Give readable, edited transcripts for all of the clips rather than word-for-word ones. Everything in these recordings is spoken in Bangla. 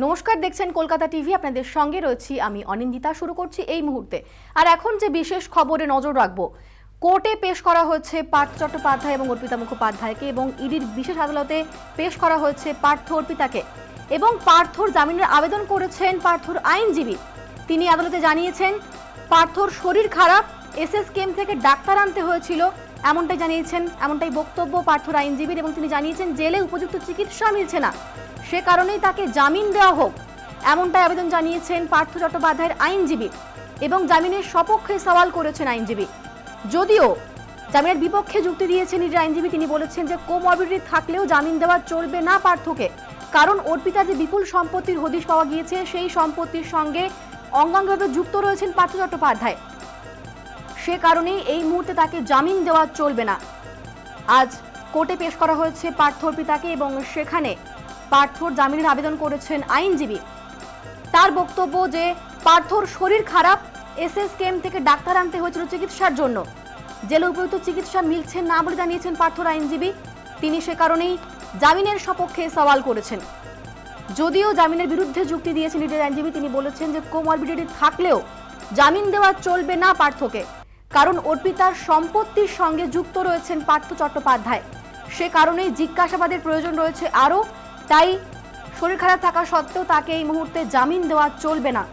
নমস্কার, দেখছেন কলকাতা টিভি। আপনাদের সঙ্গে রয়েছি আমি অনিন্দিতা। শুরু করছি এই মুহূর্তে। আর এখন যে বিশেষ খবরে নজর রাখবো, কোর্টে পেশ করা হয়েছে পার্থ চট্টোপাধ্যায় এবং অর্পিতা মুখোপাধ্যায়কে এবং ইডির বিশেষ আদালতে পেশ করা হয়েছে পার্থ অর্পিতাকে। এবং পার্থর জামিনের আবেদন করেছেন পার্থর আইনজীবী। তিনি আদালতে জানিয়েছেন পার্থর শরীর খারাপ, এসএস কেম থেকে ডাক্তার আনতে হয়েছিল, এমনটাই জানিয়েছেন, এমনটাই বক্তব্য পার্থর আইনজীবীর। এবং তিনি জানিয়েছেন জেলে উপযুক্ত চিকিৎসা মিলছে না, সে কারণেই তাকে জামিন দেওয়া হোক, এমনটাই আবেদন জানিয়েছেন পার্থ চট্টোপাধ্যায়ের আইনজীবী। এবং জামিনের সপক্ষে সওয়াল করেছেন আইনজীবী। যদিও জামিনের বিপক্ষে যুক্তি দিয়েছেন ইডির আইনজীবী। তিনি বলেছেন যে কোমরবিডিটি থাকলেও জামিন দেওয়া চলবে না পার্থকে, কারণ অর্পিতার যে বিপুল সম্পত্তির হদিশ পাওয়া গিয়েছে সেই সম্পত্তির সঙ্গে অঙ্গাঙ্গভাবে যুক্ত রয়েছেন পার্থ চট্টোপাধ্যায়, সে কারণেই এই মুহূর্তে তাকে জামিন দেওয়া চলবে না। আজ কোর্টে পেশ করা হয়েছে পার্থ অর্পিতাকে এবং সেখানে পার্থর জামিনের আবেদন করেছেন আইনজীবী। তার বক্তব্য যে পার্থর শরীর খারাপ, এসএস কেম থেকে ডাক্তার আনতে হয়েছিল চিকিৎসার জন্য, জেলে উপযুক্ত চিকিৎসা মিলছে না বলে জানিয়েছেন পার্থর আইনজীবী। তিনি সে কারণেই জামিনের সপক্ষে সওয়াল করেছেন। যদিও জামিনের বিরুদ্ধে যুক্তি দিয়েছেন ইডির আইনজীবী। তিনি বলেছেন যে কোমরবিডিটি থাকলেও জামিন দেওয়া চলবে না পার্থকে, কারণ অর্পিতার সম্পত্তির সঙ্গে যুক্ত রয়েছেন পার্থ চট্টোপাধ্যায়, সে কারণেই জিজ্ঞাসাবাদের প্রয়োজন রয়েছে আরও। তাই শরীর খারাপ থাকা সত্ত্বেও তাকে এই মুহূর্তে জামিন দেওয়া চলবে না,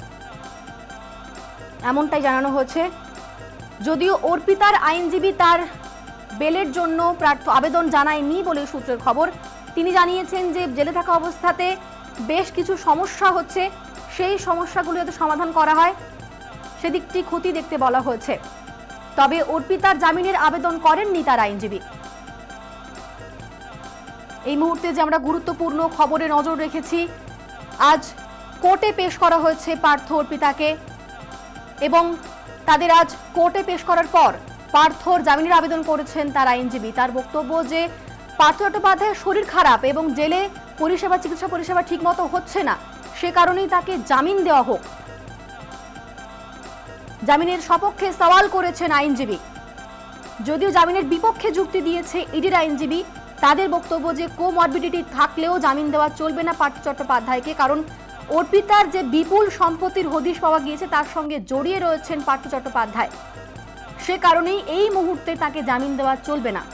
এমনটাই জানানো হয়েছে। যদিও অর্পিতার আইনজীবী তার বেলের জন্য আবেদন জানায়নি বলে সূত্রের খবর। তিনি জানিয়েছেন যে জেলে থাকা অবস্থাতে বেশ কিছু সমস্যা হচ্ছে, সেই সমস্যাগুলো যাতে সমাধান করা হয় সেদিকটি খতিয়ে দেখতে বলা হয়েছে। তবে অর্পিতার জামিনের আবেদন করেননি তার আইনজীবী। এই মুহূর্তে যে আমরা গুরুত্বপূর্ণ খবরে নজর রেখেছি, আজ কোর্টে পেশ করা হয়েছে পার্থ অর্পিতাকে এবং তাদের আজ কোর্টে পেশ করার পর পার্থর জামিনের আবেদন করেছেন তার আইনজীবী। তার বক্তব্য যে পার্থ চট্টোপাধ্যায়ের শরীর খারাপ এবং জেলে চিকিৎসা পরিষেবা ঠিকমতো হচ্ছে না, সে কারণেই তাকে জামিন দেওয়া হোক। জামিনের সপক্ষে সওয়াল করেছেন আইনজীবী। যদিও জামিনের বিপক্ষে যুক্তি দিয়েছে ইডির আইনজীবী। তাদের বক্তব্য যে কোমরবিডিটি থাকলেও জামিন দেওয়া চলবে না পার্থ চট্টোপাধ্যায়কে, কারণ অর্পিতার যে বিপুল সম্পত্তির হদিশ পাওয়া গিয়েছে তার সঙ্গে জড়িয়ে রয়েছেন পার্থ চট্টোপাধ্যায়, সে কারণেই এই মুহূর্তে তাকে জামিন দেওয়া চলবে না।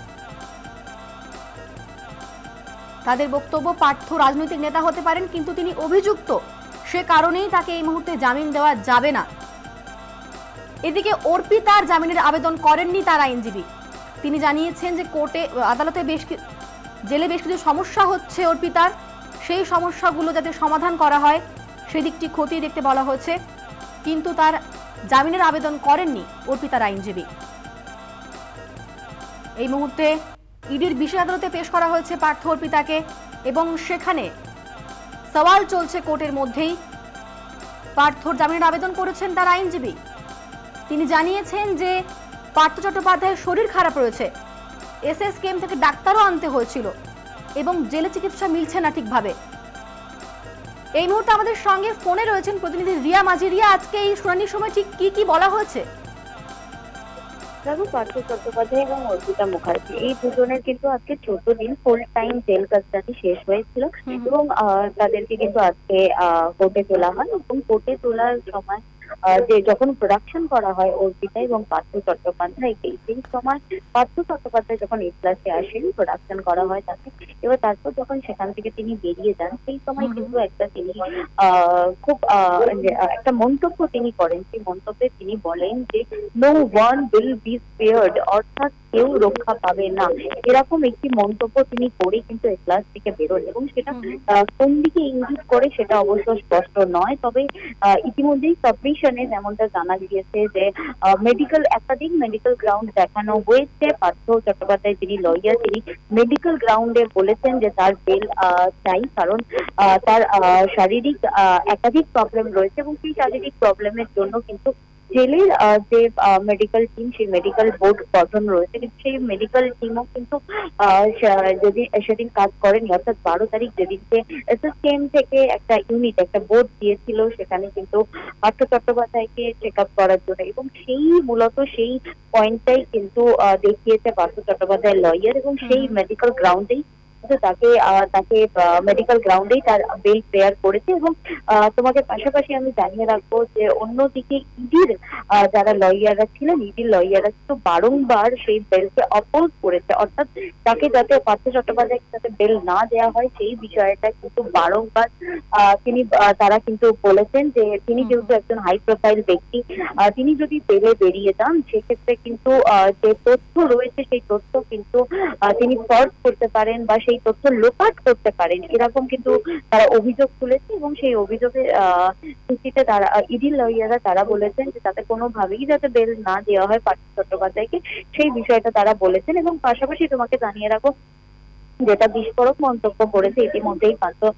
তাদের বক্তব্য পার্থ রাজনৈতিক নেতা হতে পারেন, কিন্তু তিনি অভিযুক্ত, সে কারণেই তাকে এই মুহূর্তে জামিন দেওয়া যাবে না। এদিকে অর্পিতার জামিনের আবেদন করেননি তার আইনজীবী। তিনি জানিয়েছেন যে আদালতে জেলে বেশ কিছু সমস্যা হচ্ছে অর্পিতার, সেই সমস্যাগুলো যাতে সমাধান করা হয় সেদিকটি খতিয়ে দেখতে বলা হয়েছে, কিন্তু তার জামিনের আবেদন করেননি অর্পিতার আইনজীবী। এই মুহূর্তে ইডির বিশেষ আদালতে পেশ করা হয়েছে পার্থ অর্পিতাকে এবং সেখানে সওয়াল চলছে কোর্টের মধ্যেই। পার্থর জামিনের আবেদন করেছেন তার আইনজীবী। তিনি জানিয়েছেন যে পার্থ চট্টোপাধ্যায়ের শরীর খারাপ রয়েছে, এসএস কেম থেকে ডাক্তারও আনতে হয়েছিল এবং জেলে চিকিৎসা মিলছে না ঠিকভাবে। এই মুহূর্তে আমাদের সঙ্গে ফোনে রয়েছেন প্রতিনিধি রিয়া মাঝি। রিয়া, আজকে এই শুনানির সময় ঠিক কি বলা হয়েছে? দেখো, পার্থ চট্টোপাধ্যায় এবং অর্পিতা মুখার্জি এই দুজনের কিন্তু আজকে 14 দিন ফুল টাইম জেল কাস্টাডি শেষ হয়েছিল এবং তাদেরকে কিন্তু আজকে কোর্টে তোলা হয়। এবং কোর্টে তোলার সময় যে যখন প্রোডাকশন করা হয় অর্পিতা এবং পার্থ চট্টোপাধ্যায়কে, সেই সময় পার্থ চট্টোপাধ্যায় যখন এজলাসে আসেন প্রোডাকশন করা হয় তাকে, এবার তারপর যখন সেখান থেকে তিনি বেরিয়ে যান সেই সময় কিন্তু তিনি খুব একটা মন্তব্য তিনি করেন। সেই মন্তব্যে তিনি বলেন যে no one will be spared, অর্থাৎ কেউ রক্ষা পাবে না, এরকম একটি মন্তব্য তিনি করে কিন্তু এজলাস থেকে বেরোন। এবং সেটা কোন দিকে ইঙ্গিত করে সেটা অবশ্য স্পষ্ট নয়, তবে ইতিমধ্যেই সাবমিশনে যেমনটা জানা গিয়েছে যে একাধিক মেডিকেল গ্রাউন্ড দেখানো হয়েছে। পার্থ চট্টোপাধ্যায় যিনি লয়ার, তিনি মেডিকেল গ্রাউন্ডে বলেছেন যে তার বেল চাই, কারণ তার শারীরিক একাধিক প্রবলেম রয়েছে এবং সেই শারীরিক প্রবলেমের জন্য কিন্তু জেলের যে মেডিকেল টিম, সেই মেডিকেল বোর্ড গঠন রয়েছে, কিন্তু সেই মেডিকেল টিমও কিন্তু যদি সেদিন কাজ করেনি, অর্থাৎ 12 তারিখ যেদিনকে এসএসকেএম থেকে একটা ইউনিট, একটা বোর্ড দিয়েছিল সেখানে কিন্তু পার্থ চট্টোপাধ্যায়কে চেক আপ করার জন্য, এবং মূলত সেই পয়েন্টটাই কিন্তু দেখিয়েছে পার্থ চট্টোপাধ্যায় লয়ার। এবং সেই মেডিকেল গ্রাউন্ডেই কিন্তু তাকে তাকে মেডিকেল গ্রাউন্ডেই তার বেল প্রেয়ার করেছে। এবং তোমাকে পাশাপাশি আমি জানিয়ে রাখবো যে অন্যদিকে ইডির যারা লয়াররা ছিলেন, ইডির লয়াররা কিন্তু বারংবার সেই বেলকে অপোজ করেছে, অর্থাৎ তাকে যাতে পার্থ চট্টোপাধ্যায়কে যাতে বেল না দেওয়া হয় সেই বিষয়টা কিন্তু বারংবার তারা কিন্তু বলেছেন যে তিনি যেহেতু একজন হাই প্রোফাইল ব্যক্তি, তিনি যদি বেলে বেরিয়ে যান সেক্ষেত্রে কিন্তু যে তথ্য রয়েছে সেই তথ্য কিন্তু তিনি ফর্জ করতে পারেন বা সেই তথ্য লোপাট করতে পারেন, এরকম কিন্তু তারা অভিযোগ তুলেছে। এবং সেই অভিযোগের ভিত্তিতে তারা ইডির লয়াররা তারা বলেছেন যে তাতে কোনোভাবেই যাতে বেল না দেওয়া হয় পার্থ চট্টোপাধ্যায়কে, সেই বিষয়টা তারা বলেছেন। এবং পাশাপাশি তোমাকে জানিয়ে রাখো, যেটা বিস্ফোরক মন্তব্য করেছে ইতিমধ্যেই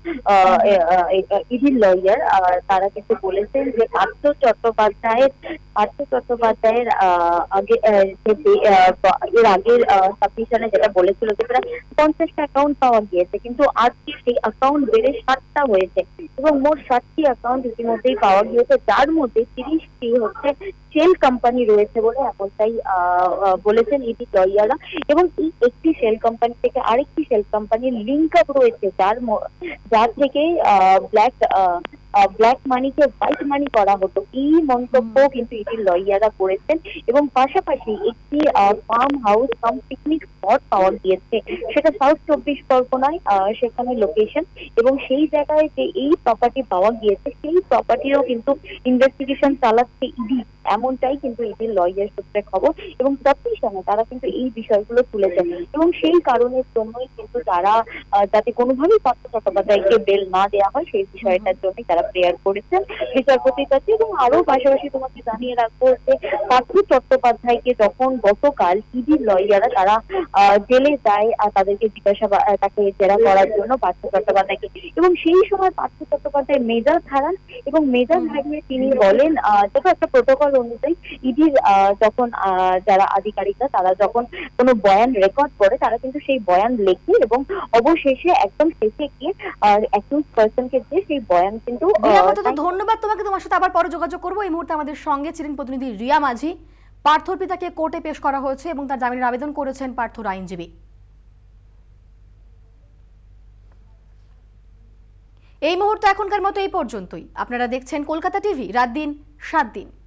ইডির লয়ার, তারা কিন্তু বলেছেন যে পার্থ চট্টোপাধ্যায়ের আগে এর আগের সাবমিশনে যেটা বলেছিল যে প্রায় 50টা অ্যাকাউন্ট পাওয়া গিয়েছে, কিন্তু আজকে সেই অ্যাকাউন্ট বেড়ে 60টা হয়েছে এবং মোট 60টি অ্যাকাউন্ট ইতিমধ্যেই পাওয়া গিয়েছে, যার মধ্যে 30টি হচ্ছে সেল কোম্পানি রয়েছে বলে এমনটাই বলেছেন ইডি লয়াররা। এবং এই একটি সেল কোম্পানি থেকে আরেকটি সেল কোম্পানির লিঙ্ক আপ রয়েছে, যার থেকে ব্ল্যাক মানিকে হোয়াইট মানি করা হতো, এই মন্তব্য কিন্তু ইডির লয়াররা করেছেন। এবং পাশাপাশি একটি farm house cum picnic spot পাওয়া গিয়েছে, সেটা সাউথ 24 পরগনায় সেখানে লোকেশন। এবং সেই জায়গায় যে এই প্রপার্টি পাওয়া গিয়েছে সেই প্রপার্টিরও কিন্তু ইনভেস্টিগেশন চালাচ্ছে ইডি, এমনটাই কিন্তু ইডির লয়ার সূত্রে খবর। এবং সাবমিশনে তারা কিন্তু এই বিষয়গুলো তুলেছেন এবং সেই কারণের জন্যই কিন্তু তারা যাতে কোনোভাবেই পার্থ চট্টোপাধ্যায়কে বেল না দেওয়া হয় সেই বিষয়টার জন্য তারা প্রেয়ার করেছেন বিচারপতির কাছে। এবং আরো পাশাপাশি তোমাকে জানিয়ে রাখবো যে পার্থ চট্টোপাধ্যায়কে যখন গতকাল ইডির লয়াররা তারা জেলে যায় তাদেরকে তাকে জেরা করার জন্য পার্থ চট্টোপাধ্যায়কে, এবং সেই সময় পার্থ চট্টোপাধ্যায় মেজাজ হারান এবং মেজাজ হারিয়ে তিনি বলেন, যেটা একটা প্রোটোকল অনুযায়ী ইডির যখন যারা আধিকারিকরা তারা যখন কোনো বয়ান রেকর্ড করে তারা কিন্তু সেই বয়ান লেখে এবং অবশেষে একদম শেষে গিয়ে অ্যাকিউজ পারসনকে দিয়ে সেই বয়ান কিন্তু। ধন্যবাদ তোমাকে, তোমার সাথে আবার পরে যোগাযোগ করবো। এই মুহূর্তে আমাদের সঙ্গে ছিলেন প্রতিনিধি রিয়া মাঝি। পার্থর পিতাকে কোর্টে পেশ করা হয়েছে এবং তার জামিনের আবেদন করেছেন পার্থর আইনজীবী। এই মুহূর্তে এখনকার মতো এই পর্যন্তই। আপনারা দেখছেন কলকাতা টিভি, রাত দিন 7 দিন।